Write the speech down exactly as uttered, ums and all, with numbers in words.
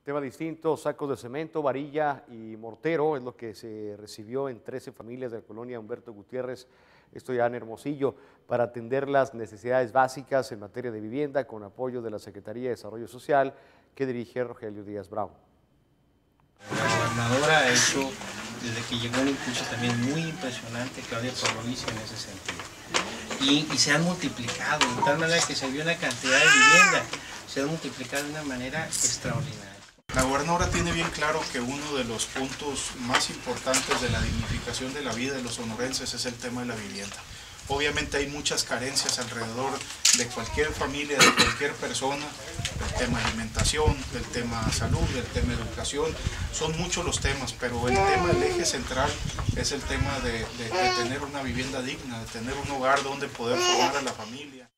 tema distinto, sacos de cemento, varilla y mortero es lo que se recibió en trece familias de la colonia Humberto Gutiérrez, esto ya en Hermosillo, para atender las necesidades básicas en materia de vivienda con apoyo de la Secretaría de Desarrollo Social que dirige Rogelio Díaz Brown. La gobernadora ha hecho, desde que llegó, un impulso también muy impresionante, Claudia Pavlovich, en ese sentido. Y, y se han multiplicado, de tal manera que se vio una cantidad de vivienda, se han multiplicado de una manera extraordinaria. La gobernadora tiene bien claro que uno de los puntos más importantes de la dignificación de la vida de los sonorenses es el tema de la vivienda. Obviamente hay muchas carencias alrededor de cualquier familia, de cualquier persona, el tema alimentación, el tema salud, el tema educación, son muchos los temas, pero el tema, el eje central es el tema de, de, de tener una vivienda digna, de tener un hogar donde poder formar a la familia.